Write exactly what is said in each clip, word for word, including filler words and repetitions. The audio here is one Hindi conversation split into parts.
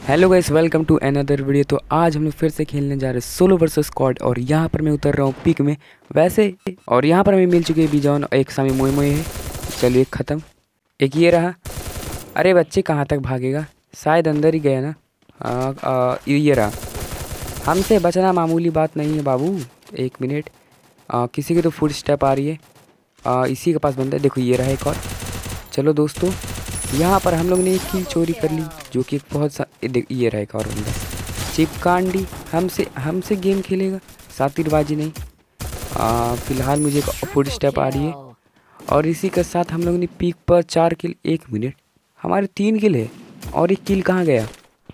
Hello guys, welcome to another video. तो आज हम लोग फिर से खेलने जा रहे हैं सोलो वर्सेस स्क्वाड और यहाँ पर मैं उतर रहा हूँ पिक में वैसे। और यहाँ पर हमें मिल चुकी है बीजॉन, एक सामी मोए मोए है। चलिए एक ख़त्म, एक ये रहा। अरे बच्चे कहाँ तक भागेगा, शायद अंदर ही गया ना। आ, आ, ये रहा। हमसे बचना मामूली बात नहीं है बाबू। एक मिनट, आ, किसी की तो फुट स्टेप आ रही है। आ, इसी के पास बंदा है, देखो ये रहा एक और। चलो दोस्तों, यहाँ पर हम लोग ने एक किल चोरी कर ली, जो कि बहुत सा देख ये रहा एक और बंदा चिपकांडी। हमसे हमसे गेम खेलेगा, सातिरबाजी नहीं। आ, फिलहाल मुझे एक फुट स्टेप आ रही है और इसी के साथ हम लोग ने पीक पर चार किल। एक मिनट, हमारे तीन किल है और एक किल कहाँ गया?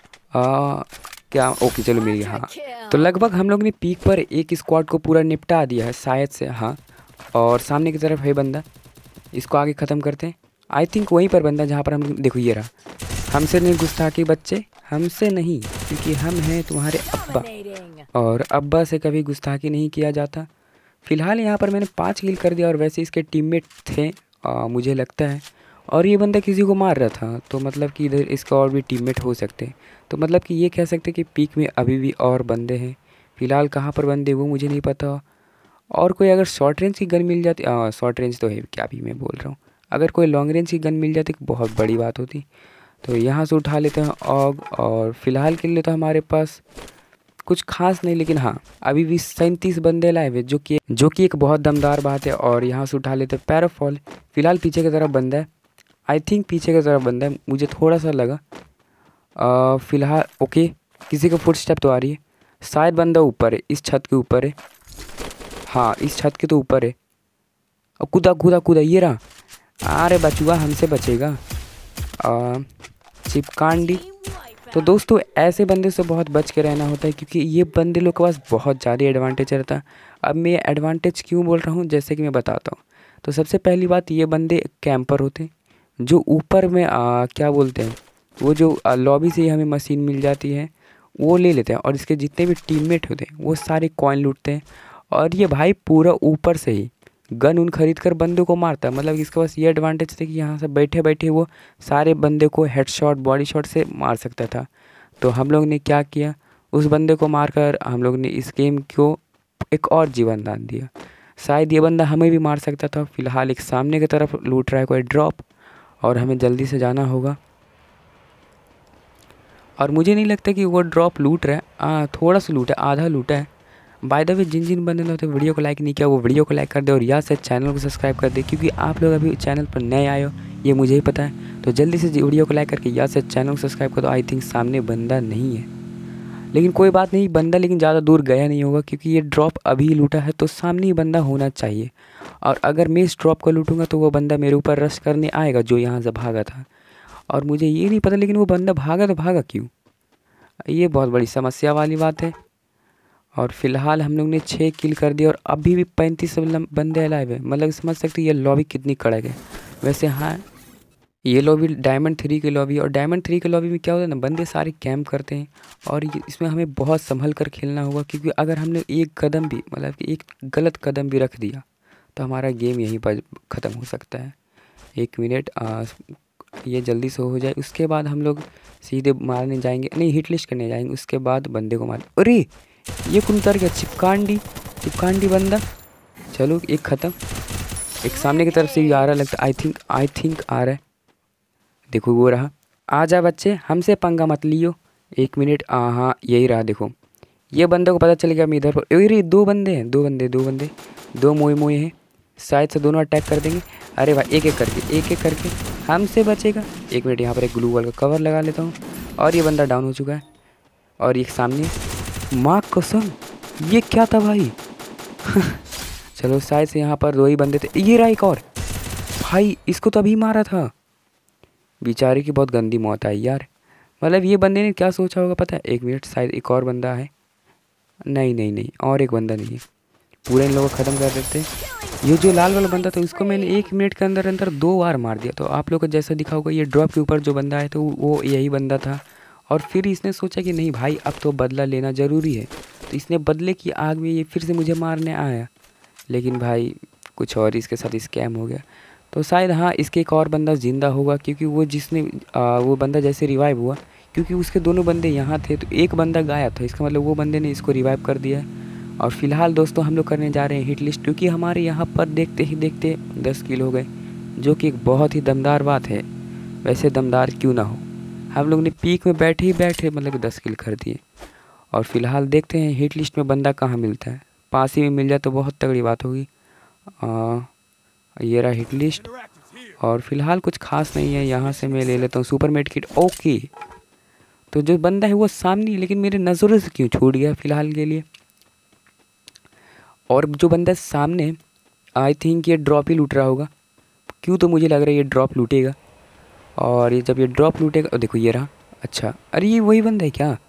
आ, क्या ओके चलो मिल गया। हाँ, तो लगभग हम लोग ने पीक पर एक स्क्वाड को पूरा निपटा दिया है शायद से। हाँ, और सामने की तरफ है बंदा, इसको आगे ख़त्म करते हैं। आई थिंक वहीं पर बंदा जहाँ पर हम, देखो ये रहा। हमसे नहीं गुस्ताखी बच्चे, हमसे नहीं, क्योंकि हम हैं तुम्हारे अब्बा और अब्बा से कभी गुस्ताखी नहीं किया जाता। फ़िलहाल यहाँ पर मैंने पाँच किल कर दिया और वैसे इसके टीममेट थे आ, मुझे लगता है। और ये बंदा किसी को मार रहा था, तो मतलब कि इधर इसका और भी टीममेट हो सकते हैं। तो मतलब कि ये कह सकते हैं कि पीक में अभी भी और बंदे हैं। फ़िलहाल कहाँ पर बंदे वो मुझे नहीं पता। और कोई अगर शॉर्ट रेंज की गन मिल जाती, शॉर्ट रेंज तो है क्या भी मैं बोल रहा हूँ, अगर कोई लॉन्ग रेंज की गन मिल जाती तो बहुत बड़ी बात होती। तो यहाँ से उठा लेते हैं ऑग। और फ़िलहाल के लिए तो हमारे पास कुछ खास नहीं, लेकिन हाँ अभी भी सैंतीस बंदे लाए हुए, जो कि जो कि एक बहुत दमदार बात है। और यहाँ से उठा लेते हैं पैराफॉल। फ़िलहाल पीछे की तरफ बंदा है, आई थिंक पीछे की तरफ बंदा है, मुझे थोड़ा सा लगा। फ़िलहाल ओके, किसी का फुट स्टेप तो आ रही है, शायद बंदा ऊपर है, इस छत के ऊपर है। हाँ, इस छत के तो ऊपर है। और कूदा कूदा कूदा, ये रहा। अरे बचुआ हमसे बचेगा आ, चिपकांडी। तो दोस्तों ऐसे बंदे से बहुत बच के रहना होता है, क्योंकि ये बंदे लोग के पास बहुत ज़्यादा एडवांटेज रहता है। अब मैं एडवांटेज क्यों बोल रहा हूँ, जैसे कि मैं बताता हूँ। तो सबसे पहली बात, ये बंदे कैंपर होते हैं, जो ऊपर में आ, क्या बोलते हैं, वो जो लॉबी से ही हमें मशीन मिल जाती है वो ले लेते हैं। और इसके जितने भी टीममेट होते हैं वो सारे कॉइन लूटते हैं। और ये भाई पूरा ऊपर से ही गन उन खरीद कर बंदे को मारता है। मतलब इसके पास ये एडवांटेज था कि यहाँ से बैठे बैठे वो सारे बंदे को हेडशॉट बॉडी शॉट से मार सकता था। तो हम लोग ने क्या किया, उस बंदे को मारकर हम लोग ने इस गेम को एक और जीवन दान दिया। शायद ये बंदा हमें भी मार सकता था। फिलहाल एक सामने की तरफ लूट रहा है कोई ड्रॉप और हमें जल्दी से जाना होगा। और मुझे नहीं लगता कि वो ड्रॉप लूट रहा है, आ, थोड़ा सा लूटा है, आधा लूटा है। बाय द वे, जिन जिन बंदे ने तो वीडियो को लाइक नहीं किया वो वीडियो को लाइक कर दे और या से चैनल को सब्सक्राइब कर दे, क्योंकि आप लोग अभी चैनल पर नए आए हो ये मुझे ही पता है। तो जल्दी से वीडियो को लाइक करके या से चैनल को सब्सक्राइब कर दो। आई थिंक सामने बंदा नहीं है, लेकिन कोई बात नहीं, बंदा लेकिन ज़्यादा दूर गया नहीं होगा, क्योंकि ये ड्रॉप अभी लूटा है तो सामने ही बंदा होना चाहिए। और अगर मैं इस ड्रॉप को लूटूंगा तो वो बंदा मेरे ऊपर रश करने आएगा जो यहाँ से भागा था। और मुझे ये नहीं पता, लेकिन वो बंदा भागा तो भागा क्यों, ये बहुत बड़ी समस्या वाली बात है। और फिलहाल हम लोग ने छः किल कर दिया और अभी भी पैंतीस बंदे अलाइव है। मतलब समझ सकते ये लॉबी कितनी कड़क है। वैसे हाँ, ये लॉबी डायमंड थ्री की लॉबी, और डायमंड थ्री की लॉबी में क्या होता है ना, बंदे सारे कैंप करते हैं। और ये इसमें हमें बहुत संभल कर खेलना होगा, क्योंकि अगर हमने एक कदम भी, मतलब कि एक गलत कदम भी रख दिया तो हमारा गेम यहीं पर ख़त्म हो सकता है। एक मिनट, आ, ये जल्दी से हो जाए, उसके बाद हम लोग सीधे मारने जाएंगे, नहीं हिट लिस्ट करने जाएंगे, उसके बाद बंदे को मार। अरे ये कौन उतर गया, चिपकांडी चिपकांडी बंदा। चलो एक ख़त्म, एक सामने की तरफ से भी आ रहा लगता, आई थिंक आई थिंक आ रहा है, देखो वो रहा। आ जा बच्चे, हमसे पंगा मत लियो। एक मिनट, हाँ यही रहा। देखो ये बंदे को पता चल गया मैं इधर पर, अरे दो बंदे हैं, दो बंदे दो बंदे दो मोए मोए हैं, शायद से दोनों अटैक कर देंगे। अरे भाई एक एक करके एक एक करके हमसे बचेगा। एक मिनट, यहाँ पर एक ग्लू वॉल का कवर लगा लेता हूँ। और ये बंदा डाउन हो चुका है। और एक सामने, माँ कसम ये क्या था भाई। चलो शायद से यहाँ पर दो ही बंदे थे, ये रहा एक और। भाई इसको तो अभी मारा था, बेचारे की बहुत गंदी मौत आई यार। मतलब ये बंदे ने क्या सोचा होगा पता है। एक मिनट, शायद एक और बंदा है, नहीं नहीं नहीं और एक बंदा नहीं है, पूरे इन लोगों को ख़त्म कर देते। ये जो लाल वाला बंदा था उसको मैंने एक मिनट के अंदर अंदर दो बार मार दिया। तो आप लोग को जैसा दिखा होगा, ये ड्रॉप के ऊपर जो बंदा है तो वो यही बंदा था। और फिर इसने सोचा कि नहीं भाई अब तो बदला लेना ज़रूरी है, तो इसने बदले की आग में ये फिर से मुझे मारने आया। लेकिन भाई कुछ और इसके साथ स्कैम हो गया। तो शायद हाँ इसके एक और बंदा ज़िंदा होगा, क्योंकि वो जिसने आ, वो बंदा जैसे रिवाइव हुआ, क्योंकि उसके दोनों बंदे यहाँ थे, तो एक बंदा गायब था, इसका मतलब वो बंदे ने इसको रिवाइव कर दिया। और फिलहाल दोस्तों हम लोग करने जा रहे हैं हिट लिस्ट, क्योंकि हमारे यहाँ पर देखते ही देखते दस किल हो गए, जो कि एक बहुत ही दमदार बात है। वैसे दमदार क्यों ना हो, हम लोग ने पीक में बैठे ही बैठे मतलब कि दस किल कर दिए। और फिलहाल देखते हैं हिट लिस्ट में बंदा कहाँ मिलता है, पास ही में मिल जाए तो बहुत तगड़ी बात होगी। ये रहा हिट लिस्ट, और फिलहाल कुछ खास नहीं है, यहाँ से मैं ले लेता हूँ सुपर मेड किट। ओके, तो जो बंदा है वो सामने, लेकिन मेरे नज़रों से क्यों छूट गया फ़िलहाल के लिए। और जो बंदा सामने, आई थिंक ये ड्रॉप ही लूट रहा होगा, क्यों तो मुझे लग रहा है ये ड्रॉप लूटेगा। और ये जब ये ड्रॉप लूटेगा, देखो ये रहा। अच्छा, अरे ये वही बंदा है क्या,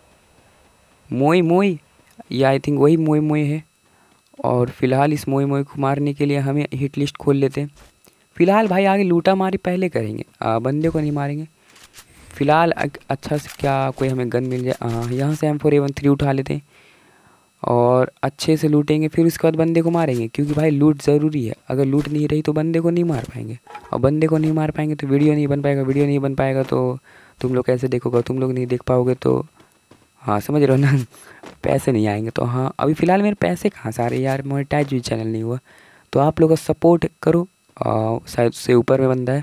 मोई मोई, ये आई थिंक वही मोई मोई है। और फिलहाल इस मोई मोई को मारने के लिए हमें हिट लिस्ट खोल लेते हैं। फ़िलहाल भाई आगे लूटा मारी पहले करेंगे, आ, बंदे को नहीं मारेंगे फ़िलहाल। अच्छा से क्या कोई हमें गन मिल जाए, हाँ यहाँ से M four A one three उठा लेते हैं और अच्छे से लूटेंगे, फिर उसके बाद बंदे को मारेंगे, क्योंकि भाई लूट ज़रूरी है। अगर लूट नहीं रही तो बंदे को नहीं मार पाएंगे, और बंदे को नहीं मार पाएंगे तो वीडियो नहीं बन पाएगा, वीडियो नहीं बन पाएगा तो तुम लोग कैसे देखोगे, तुम लोग नहीं देख पाओगे तो हाँ समझ रहे हो ना, पैसे नहीं आएंगे। तो हाँ अभी फ़िलहाल मेरे पैसे कहाँ से आ रहे यार, मोनेटाइज भी चैनल नहीं हुआ, तो आप लोग सपोर्ट करो। शायद से ऊपर में बंदा है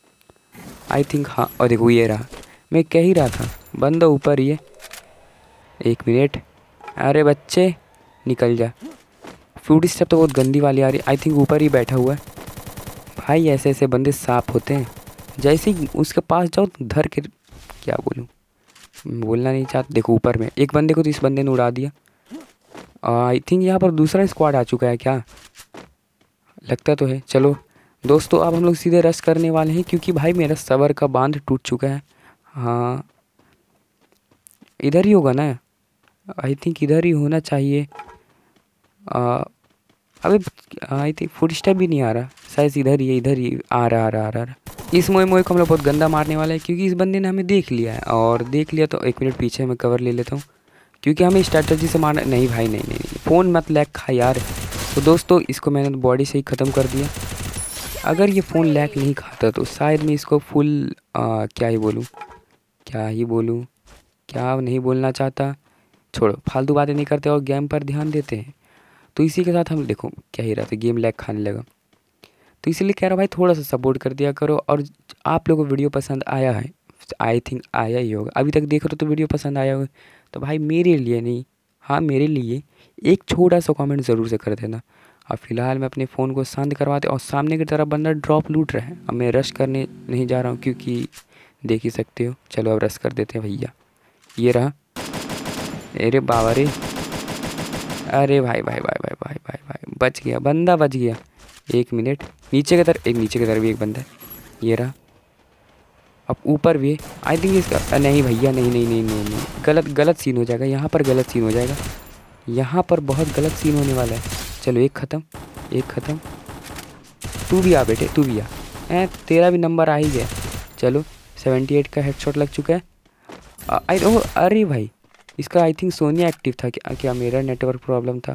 आई थिंक, हाँ। और देखो ये रहा, मैं कह ही रहा था बंदा ऊपर ही है। एक मिनट, अरे बच्चे निकल जा, फूड स्टेप तो बहुत गंदी वाली आ रही, आई थिंक ऊपर ही बैठा हुआ है। भाई ऐसे ऐसे बंदे साफ होते हैं, जैसे ही उसके पास जाओ धर के, क्या बोलूँ, बोलना नहीं चाहता। देखो ऊपर में एक बंदे को तो इस बंदे ने उड़ा दिया। आई थिंक यहाँ पर दूसरा स्क्वाड आ चुका है, क्या लगता तो है। चलो दोस्तों अब हम लोग सीधे रश करने वाले हैं, क्योंकि भाई मेरा सबर का बांध टूट चुका है। हाँ इधर ही होगा ना, आई थिंक इधर ही होना चाहिए। आ, अबे आई थिंक फुट स्टेप भी नहीं आ रहा, शायद इधर ही है, इधर ही आ रहा आ रहा आ रहा। इस मोए मोए को हम लोग बहुत गंदा मारने वाला है, क्योंकि इस बंदे ने हमें देख लिया है, और देख लिया तो एक मिनट पीछे मैं कवर ले लेता हूँ, क्योंकि हमें स्ट्रैटेजी से मारना। नहीं भाई नहीं नहीं, नहीं। फ़ोन मत लैग खा यार। तो दोस्तों इसको मैंने बॉडी से ही ख़त्म कर दिया। अगर ये फ़ोन लैग नहीं खाता तो शायद मैं इसको फुल आ, क्या ही बोलूँ क्या ही बोलूँ क्या नहीं बोलना चाहता, छोड़ो फालतू बातें नहीं करते और गेम पर ध्यान देते हैं। तो इसी के साथ हम देखो क्या ही रहा था, गेम लैग खाने लगा, तो इसीलिए कह रहा हूँ भाई थोड़ा सा सपोर्ट कर दिया करो। और आप लोगों को वीडियो पसंद आया है, आई थिंक आया ही होगा, अभी तक देख रहे हो तो वीडियो पसंद आया होगा, तो भाई मेरे लिए नहीं, हाँ मेरे लिए एक छोटा सा कमेंट ज़रूर से कर देना। अब फ़िलहाल मैं अपने फ़ोन को शांत करवाते, और सामने की तरफ बंदा ड्रॉप लूट रहा है। अब मैं रश करने नहीं जा रहा हूँ, क्योंकि देख ही सकते हो। चलो अब रश कर देते हैं भैया। ये रहा, अरे बाबा रे, अरे भाई भाई भाई भाई भाई भाई भाई बच गया, बंदा बच गया। एक मिनट, नीचे की तरफ एक नीचे की तरफ भी एक बंदा है, ये रहा। अब ऊपर भी आई थिंक इसका, नहीं भैया नहीं नहीं नहीं नहीं नहीं गलत गलत सीन हो जाएगा यहाँ पर, गलत सीन हो जाएगा यहाँ पर, बहुत गलत सीन होने वाला है। चलो एक ख़त्म, एक ख़त्म, तू भी आ बेटे, तू भी आ, ए तेरा भी नंबर आ ही गया। चलो सेवेंटी एट का हेडशॉट लग चुका है। आई ओ अरे भाई इसका आई थिंक सोनिया एक्टिव था क्या, क्या मेरा नेटवर्क प्रॉब्लम था।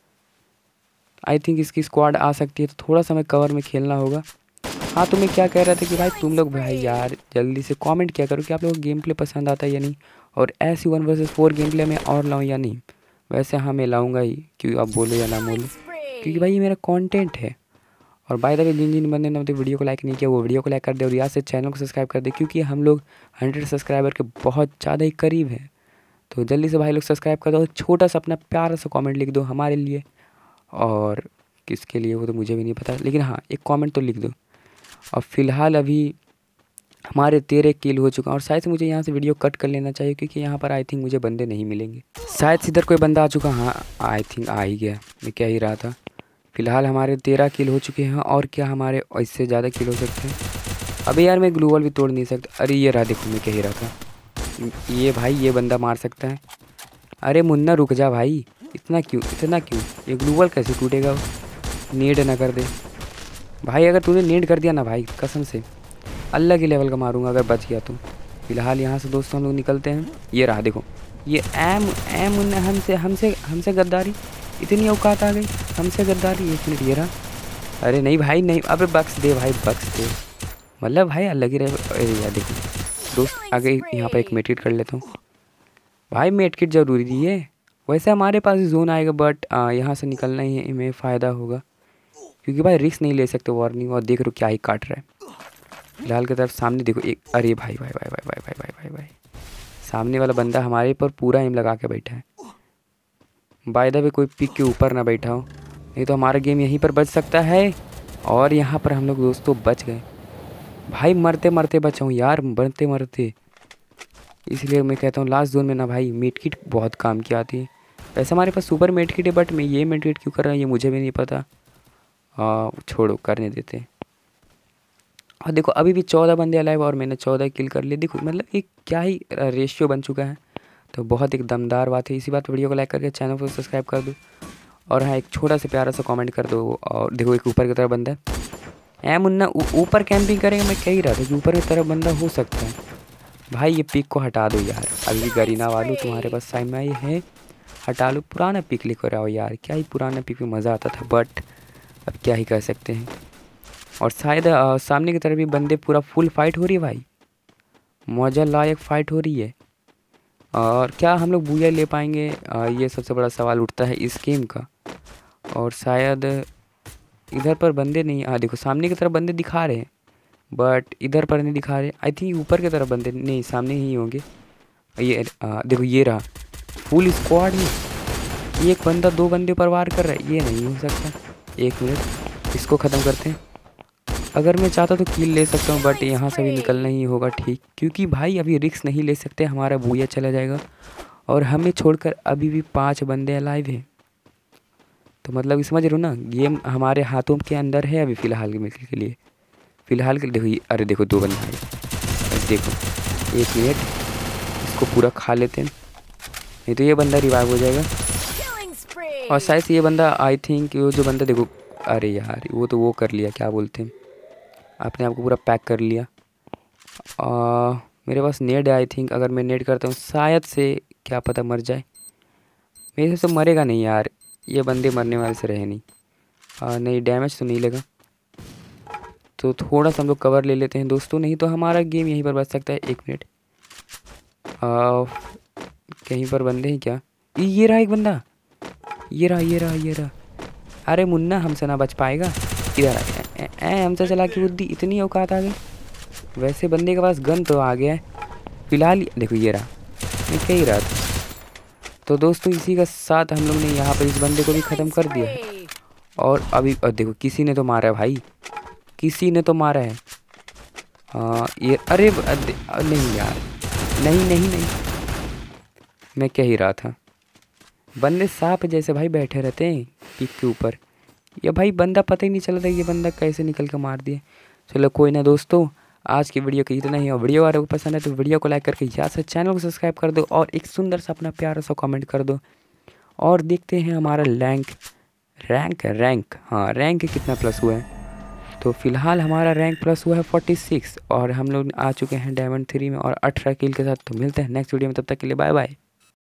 आई थिंक इसकी स्क्वाड आ सकती है, तो थोड़ा सा मैं कवर में खेलना होगा। हाँ तो मैं क्या कह रहा था कि भाई तुम लोग भाई यार जल्दी से कमेंट किया करो कि आप लोगों को गेम प्ले पसंद आता है या नहीं, और ऐसी one versus four game play में और लाऊं या नहीं। वैसे हाँ मैं लाऊंगा ही, क्योंकि आप बोलो या ना बोलो, क्योंकि भाई ये मेरा कंटेंट है। और बाय द वे जिन जिन बंदे ने तो वीडियो को लाइक नहीं किया वो वीडियो को लाइक कर दे, और यहाँ से चैनल को सब्सक्राइब कर दे, क्योंकि हम लोग हंड्रेड सब्सक्राइबर के बहुत ज़्यादा ही करीब हैं। तो जल्दी से भाई लोग सब्सक्राइब कर दो, छोटा सा अपना प्यारा सा कमेंट लिख दो हमारे लिए, और किसके लिए वो तो मुझे भी नहीं पता, लेकिन हाँ एक कमेंट तो लिख दो। और फिलहाल अभी हमारे तेरह किल हो चुका है, और शायद से मुझे यहाँ से वीडियो कट कर लेना चाहिए, क्योंकि यहाँ पर आई थिंक मुझे बंदे नहीं मिलेंगे। शायद से इधर कोई बंदा आ चुका, हाँ आई थिंक आ ही गया, मैं क्या ही रहा था। फिलहाल हमारे तेरह किल हो चुके हैं, और क्या हमारे इससे ज़्यादा किल हो सकते हैं। अभी यार मैं ग्लूवल भी तोड़ नहीं सकता। अरे ये रहा, देखो मैं क्या ही रहा था, ये भाई ये बंदा मार सकता है। अरे मुन्ना रुक जा भाई, इतना क्यों इतना क्यों, ये ग्लूवल कैसे टूटेगा, नेड ना कर दे भाई। अगर तूने नेड कर दिया ना भाई कसम से अलग ही लेवल का मारूंगा अगर बच गया तो। फिलहाल यहाँ से दोस्तों हम लोग निकलते हैं। ये रहा देखो, ये एम एम हमसे हमसे हमसे गद्दारी, इतनी औकात आ गई हमसे गद्दारी। एक मिनट, ये रहा, अरे नहीं भाई नहीं, अबे बक्स दे भाई बक्स दे, मतलब भाई अलग ही रहे। अरे यार देखो दोस्त आगे यहाँ पर एक मेडकिट कर लेता हूँ। भाई मेडकिट ज़रूरी है। वैसे हमारे पास जोन आएगा बट यहाँ से निकलना ही हमें फ़ायदा होगा, क्योंकि भाई रिस्क नहीं ले सकते वार्निंग। और देख रहे हो क्या ही काट रहा है। फिलहाल की तरफ सामने देखो एक, अरे भाई भाई भाई भाई भाई भाई भाई भाई भाई सामने वाला बंदा हमारे पर पूरा एम लगा के बैठा है। बाय द वे कोई पिक के ऊपर ना बैठा हो, नहीं तो हमारा गेम यहीं पर बच सकता है। और यहाँ पर हम लोग दोस्तों बच गए। भाई मरते मरते बचा हूँ यार, मरते मरते। इसलिए मैं कहता हूँ लास्ट जोन में ना भाई मेडकिट बहुत काम की आती है। वैसे हमारे पास सुपर मेडकिट है बट मैं ये मेडकिट क्यों कर रहा हूँ ये मुझे भी नहीं पता। हाँ छोड़ो, करने देते हैं। और देखो अभी भी चौदह बंदे अलाइव और मैंने चौदह किल कर लिए। देखो मतलब एक क्या ही रेशियो बन चुका है, तो बहुत एक दमदार बात है। इसी बात पर वीडियो को लाइक करके चैनल को सब्सक्राइब कर दो। और हाँ एक छोटा सा प्यारा सा कमेंट कर दो। और देखो एक ऊपर की तरफ बंदा है। ए मुन्ना ऊपर कैंपिंग करेंगे, मैं कह ही रहा था कि ऊपर की तरफ बंदा हो सकता है। भाई ये पिक को हटा दो यार, अभी गरीना वालू तुम्हारे पास साइड में ये है, हटा लो। पुराना पिक लेकर आओ यार, क्या ही पुराना पिक में मज़ा आता था, बट अब क्या ही कर सकते हैं। और शायद आ, सामने की तरफ भी बंदे पूरा फुल फाइट हो रही है भाई, मौजा लायक फाइट हो रही है। और क्या हम लोग बूया ले पाएंगे, आ, ये सबसे बड़ा सवाल उठता है इस गेम का। और शायद इधर पर बंदे नहीं, हाँ देखो सामने की तरफ बंदे दिखा रहे हैं बट इधर पर नहीं दिखा रहे। आई थिंक ऊपर की तरफ बंदे नहीं, सामने ही होंगे। ये आ, देखो ये रहा फुल स्क्वाड में, एक बंदा दो बंदे पर वार कर रहा है, ये नहीं हो सकता। एक मिनट इसको ख़त्म करते हैं। अगर मैं चाहता तो किल ले सकता हूँ बट यहाँ से भी निकलना ही होगा ठीक, क्योंकि भाई अभी रिस्क नहीं ले सकते, हमारा बूया चला जाएगा। और हमें छोड़कर अभी भी पाँच बंदे अलाइव हैं, तो मतलब समझ रहे हो ना, गेम हमारे हाथों के अंदर है अभी फ़िलहाल के लिए। फ़िलहाल के देखो ये, अरे देखो दो बंदे आए। देखो एक मिनट इसको पूरा खा लेते हैं, नहीं तो ये बंदा रिवाइव हो जाएगा। और शायद से ये बंदा, आई थिंक वो जो बंदा देखो, अरे यार वो तो वो कर लिया, क्या बोलते हैं, अपने आप को पूरा पैक कर लिया। आ, मेरे पास नेट है आई थिंक, अगर मैं नेट करता हूँ शायद से क्या पता मर जाए। मेरे से तो मरेगा नहीं यार, ये बंदे मरने वाले से रहे नहीं। आ, नहीं डैमेज तो नहीं लगा, तो थोड़ा सा हम लोग कवर ले लेते हैं दोस्तों, नहीं तो हमारा गेम यहीं पर बच सकता है। एक मिनट कहीं पर बंदे हैं क्या, ये रहा एक बंदा, ये रहा ये रहा ये रहा। अरे मुन्ना हमसे ना बच पाएगा, इधर आ, हमसे चला की बुद्धि इतनी औकात आ गई। वैसे बंदे के पास गन तो आ गया है फिलहाल। देखो ये रहा, मैं कह ही रहा था। तो दोस्तों इसी का साथ हम लोग ने यहाँ पर इस बंदे को भी ख़त्म कर दिया है। और अभी और देखो किसी ने तो मारा है भाई, किसी ने तो मारा है। हाँ ये, अरे नहीं यार, नहीं नहीं नहीं, मैं कह ही रहा था। बंदे सांप जैसे भाई बैठे रहते हैं पिक के ऊपर, ये भाई बंदा पता ही नहीं चलता ये बंदा कैसे निकल कर मार दिए। चलो कोई ना दोस्तों, आज की वीडियो का इतना ही। और वीडियो अगर आपको पसंद है तो वीडियो को लाइक करके यहाँ से चैनल को सब्सक्राइब कर दो और एक सुंदर सा अपना प्यारा सा कमेंट कर दो। और देखते हैं हमारा रैंक रैंक रैंक हाँ रैंक कितना प्लस हुआ है। तो फिलहाल हमारा रैंक प्लस हुआ है फोर्टी सिक्स और हम लोग आ चुके हैं डायमंड थ्री में और अठारह किल के साथ। तो मिलते हैं नेक्स्ट वीडियो में, तब तक के लिए बाय बाय।